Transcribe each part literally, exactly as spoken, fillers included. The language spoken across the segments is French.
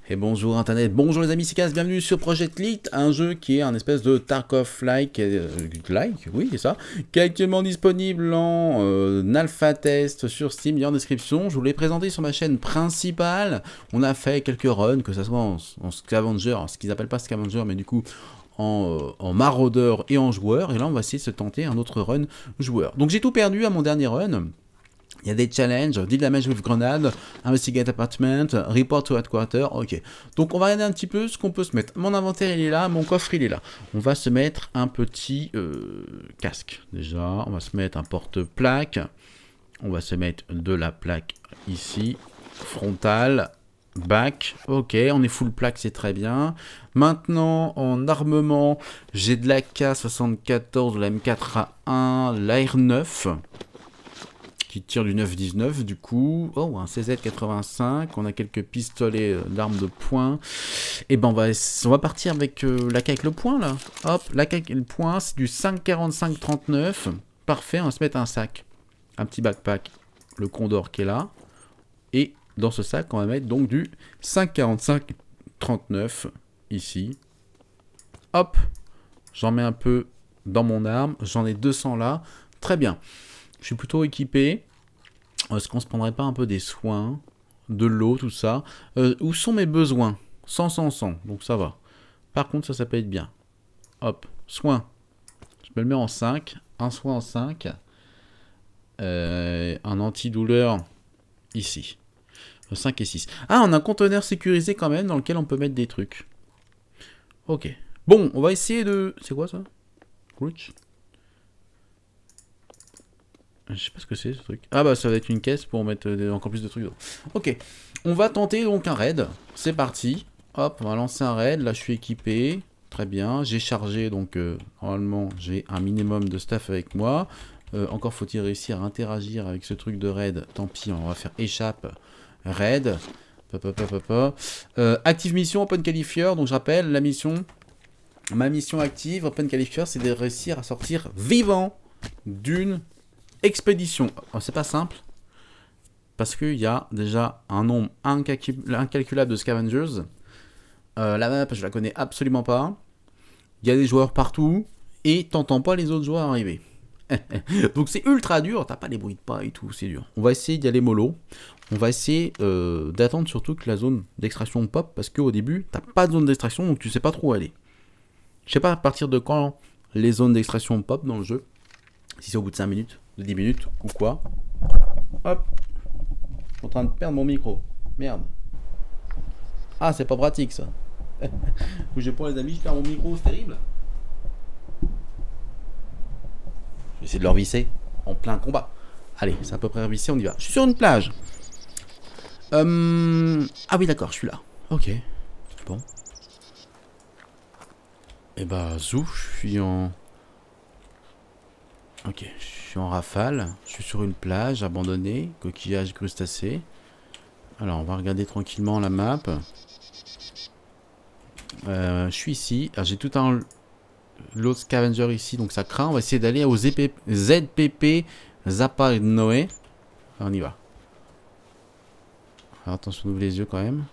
Et bonjour Internet, bonjour les amis, c'est Kaz, bienvenue sur Project Elite, un jeu qui est un espèce de Tarkov-like, euh, like, oui c'est ça, qui est actuellement disponible en euh, alpha test sur Steam, il y a en description. Je vous l'ai présenté sur ma chaîne principale. On a fait quelques runs, que ce soit en, en scavenger, ce qu'ils appellent pas scavenger, mais du coup en, euh, en maraudeur et en joueur, et là on va essayer de se tenter un autre run joueur. Donc j'ai tout perdu à mon dernier run. Il y a des challenges, deal damage with grenade, investigate apartment, report to headquarter, ok. Donc on va regarder un petit peu ce qu'on peut se mettre. Mon inventaire il est là, mon coffre il est là. On va se mettre un petit euh, casque déjà, on va se mettre un porte-plaque, on va se mettre de la plaque ici, frontale, back, ok, on est full plaque, c'est très bien. Maintenant en armement, j'ai de l'A K soixante-quatorze, de la M quatre A un, l'A R neuf. Qui tire du neuf dix-neuf du coup. Oh, un C Z quatre-vingt-cinq. On a quelques pistolets d'armes de poing. Et ben on va, on va partir avec euh, l'A K avec le poing là. Hop, l'A K avec le poing, c'est du cinq quarante-cinq trente-neuf. Parfait, on va se mettre un sac. Un petit backpack. Le Condor qui est là. Et dans ce sac, on va mettre donc du cinq quarante-cinq trente-neuf ici. Hop, j'en mets un peu dans mon arme. J'en ai deux cents là. Très bien. Je suis plutôt équipé. Est-ce qu'on se prendrait pas un peu des soins, de l'eau, tout ça euh, Où sont mes besoins? cent, cent, cent, donc ça va. Par contre, ça, ça peut être bien. Hop, soins. Je me le mets en cinq. Un soin en cinq. Euh, un antidouleur ici. cinq et six. Ah, on a un conteneur sécurisé quand même dans lequel on peut mettre des trucs. Ok. Bon, on va essayer de... C'est quoi ça? Crouch. Je sais pas ce que c'est ce truc. Ah bah ça va être une caisse pour mettre encore plus de trucs. Ok. On va tenter donc un raid. C'est parti. Hop, on va lancer un raid. Là je suis équipé. Très bien. J'ai chargé donc euh, normalement j'ai un minimum de staff avec moi. Euh, encore faut-il réussir à interagir avec ce truc de raid. Tant pis, on va faire échappe. Raid. Papa, papa, papa. Euh, active mission Open Qualifier. Donc je rappelle la mission. Ma mission active Open Qualifier, c'est de réussir à sortir vivant d'une expédition. Oh, c'est pas simple. Parce qu'il y a déjà un nombre incalculable de scavengers. Euh, la map, je la connais absolument pas. Il y a des joueurs partout. Et t'entends pas les autres joueurs arriver. Donc c'est ultra dur. T'as pas les bruits de pas et tout. C'est dur. On va essayer d'y aller mollo. On va essayer euh, d'attendre surtout que la zone d'extraction pop. Parce qu'au début, t'as pas de zone d'extraction. Donc tu sais pas trop où aller. Je sais pas à partir de quand les zones d'extraction pop dans le jeu. Si c'est au bout de cinq minutes, de dix minutes, ou quoi. Hop. Je suis en train de perdre mon micro. Merde. Ah, c'est pas pratique, ça. Bougez pas, les amis, je perds mon micro, c'est terrible. Je vais essayer de le revisser en plein combat. Allez, c'est à peu près revissé, on y va. Je suis sur une plage. Euh... Ah oui, d'accord, je suis là. Ok. Bon. Et bah, zou, je suis en... Ok, je suis en rafale, je suis sur une plage abandonnée, coquillage crustacés. Alors, on va regarder tranquillement la map. Euh, je suis ici, j'ai tout un lot scavenger ici, donc ça craint. On va essayer d'aller aux Z P P Zappa et Noé. On y va. Alors, attention, on ouvre les yeux quand même.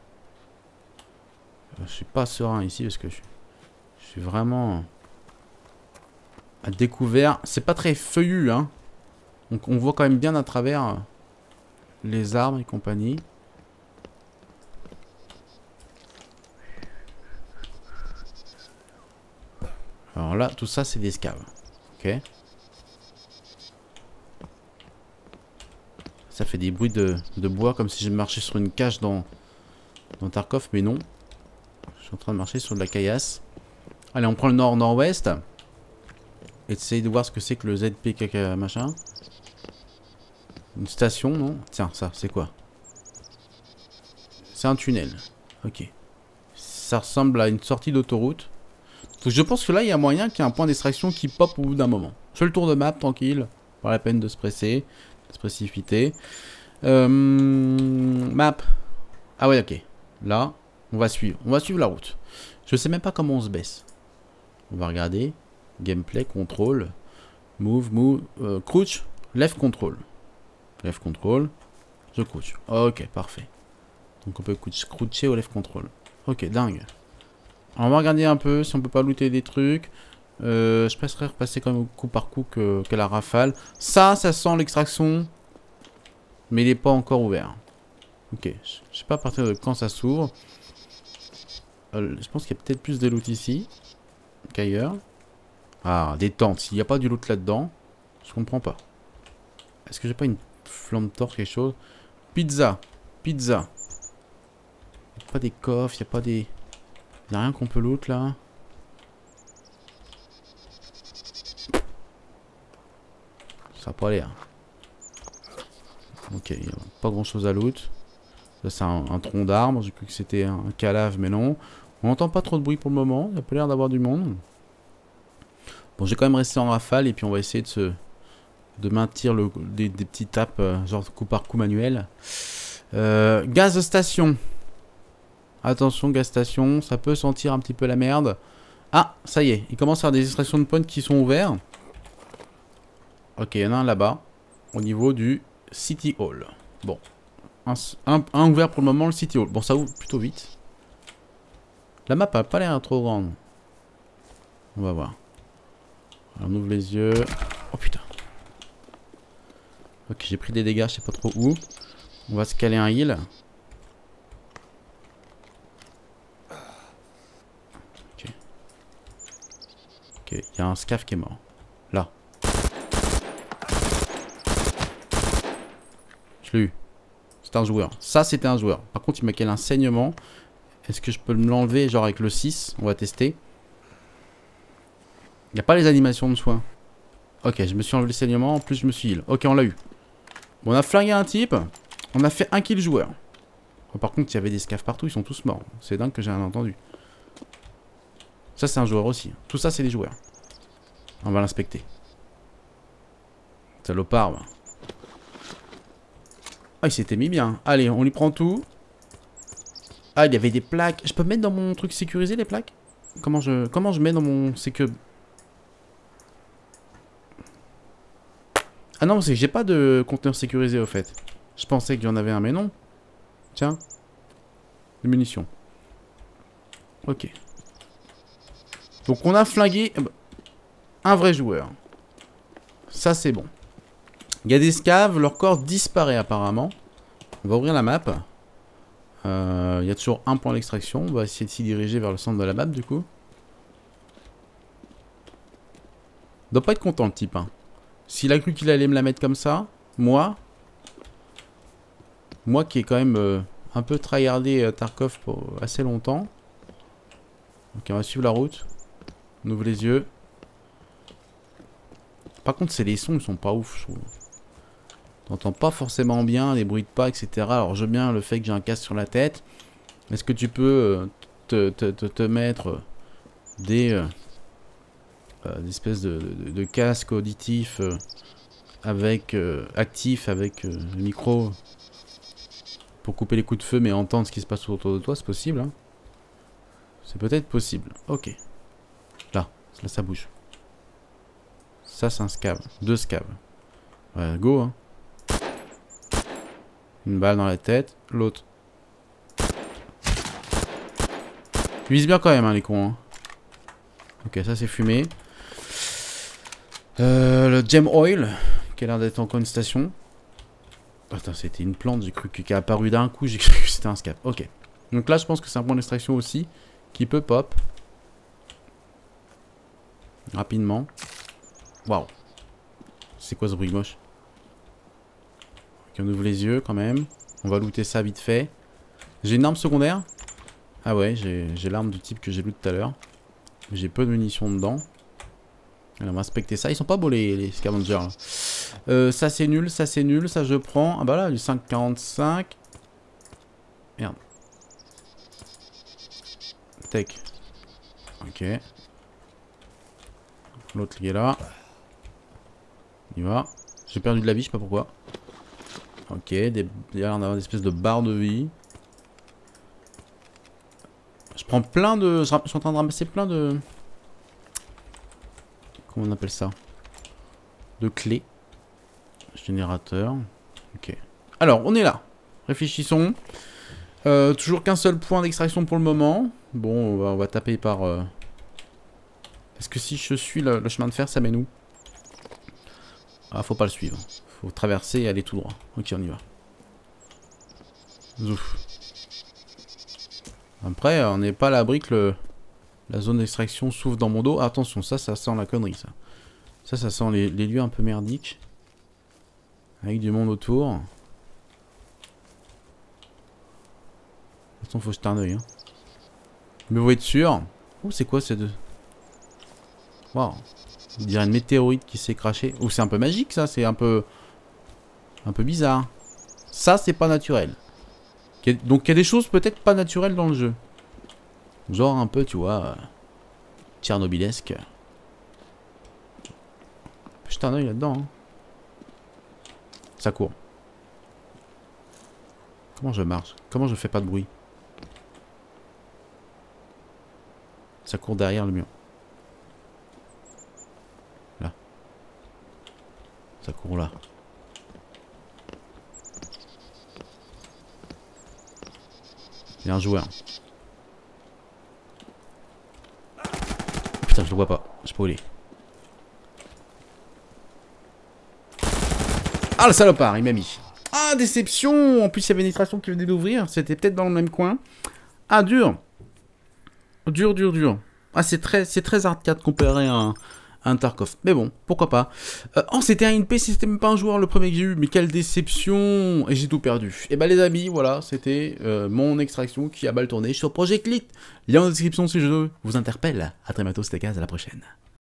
Je suis pas serein ici parce que je, je suis vraiment... à découvert, c'est pas très feuillu, hein. Donc on voit quand même bien à travers les arbres et compagnie. Alors là, tout ça c'est des scaves. Ok. Ça fait des bruits de, de bois comme si je marchais sur une cage dans, dans Tarkov, mais non. Je suis en train de marcher sur de la caillasse. Allez, on prend le nord-nord-ouest. Essayer de voir ce que c'est que le Z P caca machin. Une station, non? Tiens, ça, c'est quoi? C'est un tunnel. Ok. Ça ressemble à une sortie d'autoroute. Donc je pense que là, il y a moyen qu'il y ait un point d'extraction qui pop au bout d'un moment. Je fais le tour de map, tranquille. Pas la peine de se presser. De se précipiter. Euh, map. Ah ouais, ok. Là, on va suivre. On va suivre la route. Je sais même pas comment on se baisse. On va regarder. Gameplay, contrôle, move, move, euh, crouch, left control. Left control, je crouch. Ok, parfait. Donc on peut croucher au left control. Ok, dingue. Alors, on va regarder un peu si on peut pas looter des trucs. Euh, je préférerais repasser quand même coup par coup que, que la rafale. Ça, ça sent l'extraction. Mais il n'est pas encore ouvert. Ok, je sais pas à partir de quand ça s'ouvre. Euh, je pense qu'il y a peut-être plus de loot ici qu'ailleurs. Ah, des tentes. S'il n'y a pas du loot là-dedans, je comprends pas. Est-ce que j'ai pas une flambe torche, quelque chose? Pizza. Pizza. Il n'y a pas des coffres, il n'y a pas des... Il n'y a rien qu'on peut loot là. Ça va pas aller. Hein. Ok, il n'y a pas grand chose à loot. Là c'est un, un tronc d'arbre. J'ai cru que c'était un calave, mais non. On n'entend pas trop de bruit pour le moment. Il n'y a pas l'air d'avoir du monde. Bon, j'ai quand même resté en rafale et puis on va essayer de se... de maintenir le, des, des petits tapes, euh, genre coup par coup manuel. Euh, gaz station. Attention, gaz station, ça peut sentir un petit peu la merde. Ah, ça y est, il commence à y avoir des extractions de points qui sont ouverts. Ok, il y en a un là-bas, au niveau du City Hall. Bon, un, un, un ouvert pour le moment, le City Hall. Bon, ça ouvre plutôt vite. La map a pas l'air trop grande. On va voir. Alors, on ouvre les yeux. Oh putain. Ok, j'ai pris des dégâts, je sais pas trop où. On va se caler un heal. Ok. Ok, il y a un scaf qui est mort. Là. Je l'ai eu. C'était un joueur. Ça, c'était un joueur. Par contre, il m'a calé un saignement. Est-ce que je peux me l'enlever, genre avec le six? On va tester. Il n'y a pas les animations de soins. Ok, je me suis enlevé le saignement. En plus, je me suis heal. Ok, on l'a eu. Bon, on a flingué un type. On a fait un kill joueur. Oh, par contre, il y avait des scafs partout. Ils sont tous morts. C'est dingue que j'ai rien entendu. Ça, c'est un joueur aussi. Tout ça, c'est des joueurs. On va l'inspecter. Salopard. Ah, il s'était mis bien. Allez, on lui prend tout. Ah, il y avait des plaques. Je peux mettre dans mon truc sécurisé les plaques? Comment je, comment je mets dans mon sécu... Ah non, c'est que j'ai pas de conteneur sécurisé au fait. Je pensais qu'il y en avait un, mais non. Tiens. Des munitions. Ok. Donc on a flingué un vrai joueur. Ça c'est bon. Il y a des scaves, leur corps disparaît apparemment. On va ouvrir la map. Euh, il y a toujours un point d'extraction. On va essayer de s'y diriger vers le centre de la map du coup. Il doit pas être content le type. Hein. S'il a cru qu'il allait me la mettre comme ça, moi, moi qui ai quand même euh, un peu tryhardé euh, Tarkov pour assez longtemps. Ok, on va suivre la route. On ouvre les yeux. Par contre, c'est les sons, ils sont pas ouf, je trouve. T'entends pas forcément bien, les bruits de pas, et cetera. Alors, je veux bien le fait que j'ai un casque sur la tête. Est-ce que tu peux euh, te, te, te, te mettre des... Euh, Euh, des espèces de, de, de casque auditif euh, avec euh, actif avec euh, le micro pour couper les coups de feu mais entendre ce qui se passe autour de toi, c'est possible hein. C'est peut-être possible. Ok, là, là ça bouge. Ça c'est un scav, deux scavs. Ouais, go hein. Une balle dans la tête, l'autre. Tu vises bien quand même hein, les cons hein. Ok, ça c'est fumé. Euh, le Gem Oil, qui a l'air d'être encore une station. Attends, c'était une plante, j'ai cru qu'elle est apparue d'un coup, j'ai cru que c'était un scap. Ok. Donc là, je pense que c'est un point d'extraction aussi, qui peut pop. Rapidement. Waouh. C'est quoi ce bruit moche? Ok, on ouvre les yeux quand même. On va looter ça vite fait. J'ai une arme secondaire. Ah ouais, j'ai l'arme du type que j'ai loot tout à l'heure. J'ai peu de munitions dedans. Alors on va inspecter ça. Ils sont pas beaux les, les scavengers là. Euh, ça c'est nul, ça c'est nul, ça je prends. Ah bah là, du cinq quarante-cinq. Merde. Tech. Ok. L'autre il est là. Il y va. J'ai perdu de la vie, je sais pas pourquoi. Ok, des... il y a l'air d'avoir des espèces de barres de vie. Je prends plein de... Je suis en train de ramasser plein de... Comment on appelle ça? De clés. Générateur. Ok. Alors, on est là. Réfléchissons. Euh, toujours qu'un seul point d'extraction pour le moment. Bon, on va, on va taper par... Euh... Est-ce que si je suis le, le chemin de fer, ça mène où? Ah, faut pas le suivre. Faut traverser et aller tout droit. Ok, on y va. Zouf. Après, on n'est pas à l'abri que le... la zone d'extraction s'ouvre dans mon dos. Ah, attention, ça, ça sent la connerie, ça. Ça, ça sent les, les lieux un peu merdiques. Avec du monde autour. Attention, faut jeter un oeil. Hein. Mais vous êtes sûr? Oh, c'est quoi ces deux? Waouh. On dirait une météorite qui s'est crachée. Ou c'est un peu magique, ça. C'est un peu... un peu bizarre. Ça, c'est pas naturel. Donc, il y a des choses peut-être pas naturelles dans le jeu. Genre un peu, tu vois... Euh, tchernobilesque. Jeter un oeil là-dedans. Hein. Ça court. Comment je marche? Comment je fais pas de bruit? Ça court derrière le mur. Là. Ça court là. Il y a un joueur. Putain, je le vois pas. Je peux aller. Ah, le salopard, il m'a mis. Ah, déception. En plus, il y avait une extraction qui venait d'ouvrir. C'était peut-être dans le même coin. Ah, dur. Dur, dur, dur. Ah, c'est très, c'est très arcade comparé à un, à un Tarkov. Mais bon, pourquoi pas. Euh, oh, c'était un N P C, c'était même pas un joueur le premier que j'ai eu. Mais quelle déception. Et j'ai tout perdu. Et bah les amis, voilà, c'était euh, mon extraction qui a mal tourné sur Project Lead. Lien en description si le jeu vous interpelle. A très bientôt, c'était Kaz, à la prochaine.